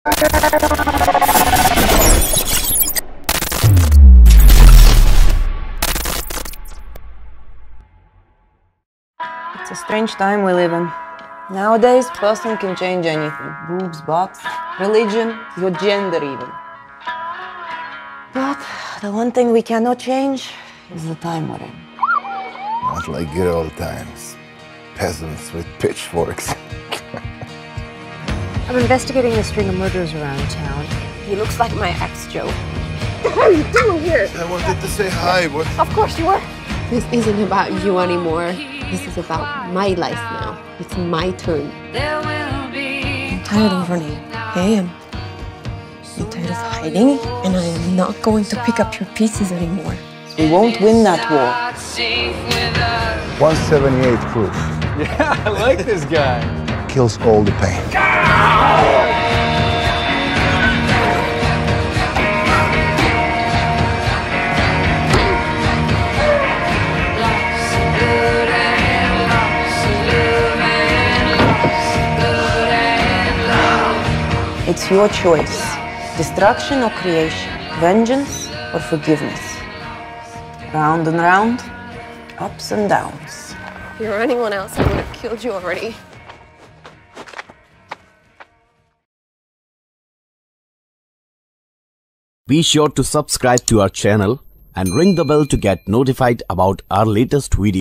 It's a strange time we live in. Nowadays, person can change anything. Boobs, butts, religion, your gender even. But the one thing we cannot change is the time we're in. Not like good old times. Peasants with pitchforks. I'm investigating a string of murders around town. He looks like my ex, Joe. What are you doing here? I wanted to say hi, but... Of course you were. This isn't about you anymore. This is about my life now. It's my turn. I'm tired of running. I am. I'm tired of hiding, and I'm not going to pick up your pieces anymore. We won't win that war. 178 proof. Yeah, I like this guy. Kills all the pain. It's your choice. Destruction or creation. Vengeance or forgiveness. Round and round, ups and downs. If you were anyone else, I would have killed you already. Be sure to subscribe to our channel and ring the bell to get notified about our latest videos.